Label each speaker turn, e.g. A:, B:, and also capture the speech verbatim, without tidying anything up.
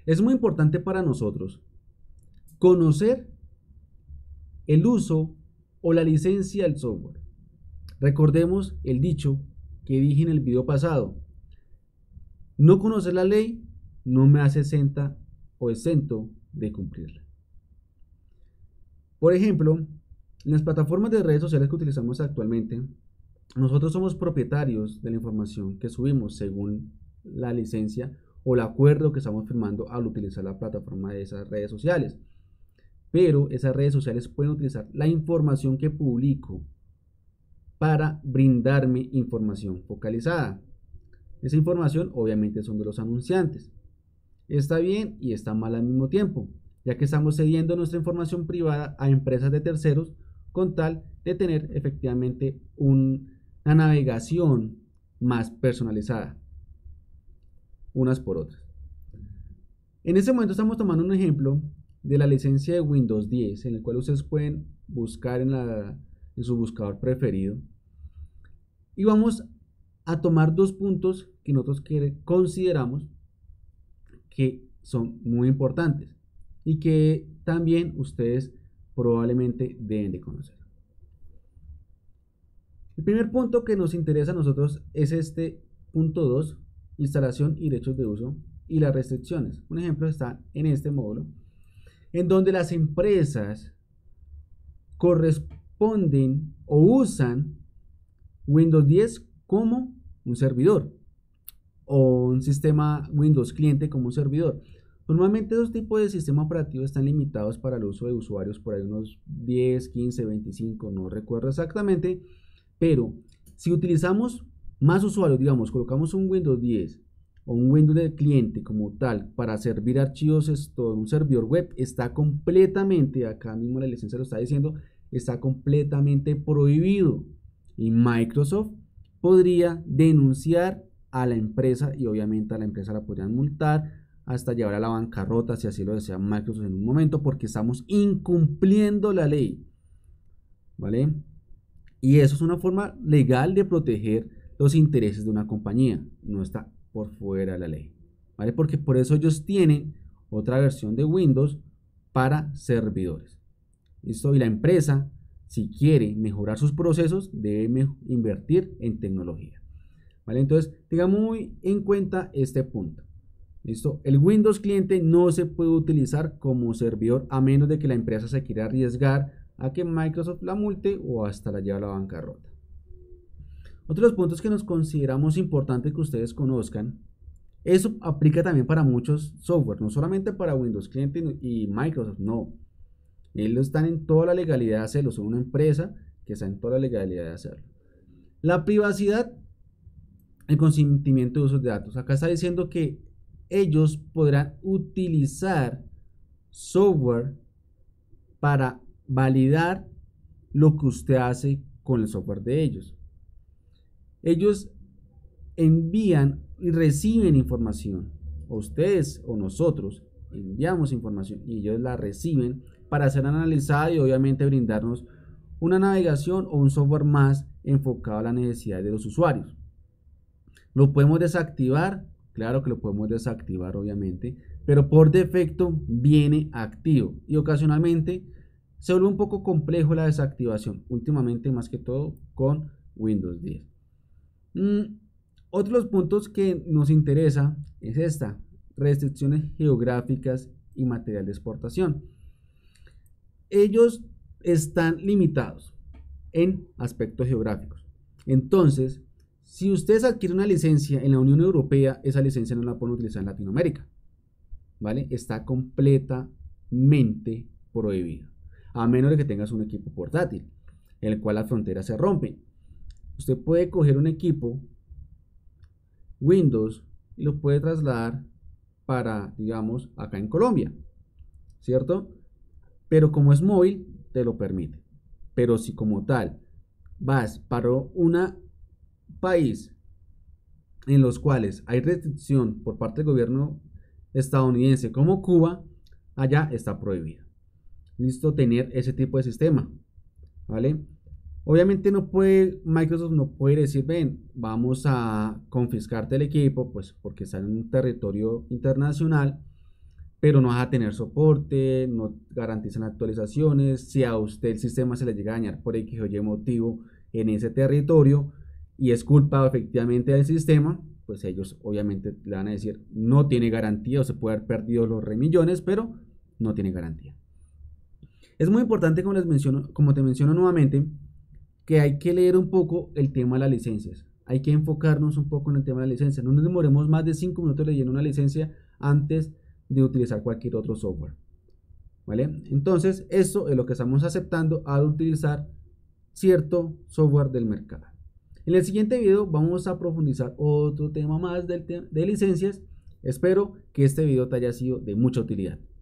A: Es muy importante para nosotros conocer el uso o la licencia del software. Recordemos el dicho que dije en el video pasado: no conocer la ley no me hace exenta o exento de cumplirla. Por ejemplo, en las plataformas de redes sociales que utilizamos actualmente, nosotros somos propietarios de la información que subimos según la licencia o el acuerdo que estamos firmando al utilizar la plataforma de esas redes sociales. Pero esas redes sociales pueden utilizar la información que publico para brindarme información focalizada. Esa información obviamente son de los anunciantes. Está bien y está mal al mismo tiempo, ya que estamos cediendo nuestra información privada a empresas de terceros con tal de tener efectivamente un, una navegación más personalizada unas por otras. En este momento estamos tomando un ejemplo de la licencia de Windows diez, en el cual ustedes pueden buscar en, la, en su buscador preferido, y vamos a tomar dos puntos que nosotros consideramos que son muy importantes y que también ustedes probablemente deben de conocer. El primer punto que nos interesa a nosotros es este punto dos, instalación y derechos de uso y las restricciones. Un ejemplo está en este módulo, en donde las empresas corresponden o usan Windows diez como un servidor o un sistema Windows cliente como un servidor. Normalmente esos tipos de sistemas operativos están limitados para el uso de usuarios por ahí unos diez, quince, veinticinco, no recuerdo exactamente, pero si utilizamos más usuarios, digamos, colocamos un Windows diez o un Windows de cliente como tal para servir archivos, esto, un servidor web, está completamente, acá mismo la licencia lo está diciendo, está completamente prohibido, y Microsoft podría denunciar a la empresa y obviamente a la empresa la podrían multar hasta llevar a la bancarrota si así lo desea Microsoft en un momento, porque estamos incumpliendo la ley, ¿vale? Y eso es una forma legal de proteger los intereses de una compañía, no está por fuera de la ley, ¿vale? Porque por eso ellos tienen otra versión de Windows para servidores, ¿listo? Y la empresa, si quiere mejorar sus procesos, debe invertir en tecnología, ¿vale? Entonces, tengamos muy en cuenta este punto, ¿listo? El Windows cliente no se puede utilizar como servidor a menos de que la empresa se quiera arriesgar a que Microsoft la multe o hasta la lleve a la bancarrota. Otros puntos que nos consideramos importantes que ustedes conozcan, eso aplica también para muchos software, no solamente para Windows cliente y Microsoft, no. Ellos están en toda la legalidad de hacerlo, son una empresa que está en toda la legalidad de hacerlo. La privacidad, el consentimiento de usos de datos. Acá está diciendo que ellos podrán utilizar software para validar lo que usted hace con el software de ellos. Ellos envían y reciben información, o ustedes o nosotros enviamos información y ellos la reciben para ser analizada y obviamente brindarnos una navegación o un software más enfocado a la necesidad de los usuarios. ¿Lo podemos desactivar? Claro que lo podemos desactivar obviamente, pero por defecto viene activo y ocasionalmente se vuelve un poco complejo la desactivación, últimamente más que todo con Windows diez. Mm, otros puntos que nos interesa es esta, restricciones geográficas y material de exportación. Ellos están limitados en aspectos geográficos. Entonces, si ustedes adquieren una licencia en la Unión Europea, esa licencia no la pueden utilizar en Latinoamérica, ¿vale? Está completamente prohibido, a menos de que tengas un equipo portátil, en el cual las fronteras se rompen. Usted puede coger un equipo Windows y lo puede trasladar para, digamos, acá en Colombia, ¿cierto? Pero como es móvil, te lo permite. Pero si como tal vas para un país en los cuales hay restricción por parte del gobierno estadounidense como Cuba, allá está prohibido, listo, tener ese tipo de sistema, ¿vale? Obviamente no puede, Microsoft no puede decir, ven, vamos a confiscarte el equipo, pues porque está en un territorio internacional, pero no vas a tener soporte, no garantizan actualizaciones. Si a usted el sistema se le llega a dañar por X o Y motivo en ese territorio y es culpa efectivamente del sistema, pues ellos obviamente le van a decir no tiene garantía, o se puede haber perdido los remillones, pero no tiene garantía. Es muy importante, como les menciono, como te menciono nuevamente, que hay que leer un poco el tema de las licencias. Hay que enfocarnos un poco en el tema de la licencia. No nos demoremos más de cinco minutos leyendo una licencia antes de utilizar cualquier otro software. ¿Vale? Entonces, eso es lo que estamos aceptando al utilizar cierto software del mercado. En el siguiente video vamos a profundizar otro tema más del te- de licencias. Espero que este video te haya sido de mucha utilidad.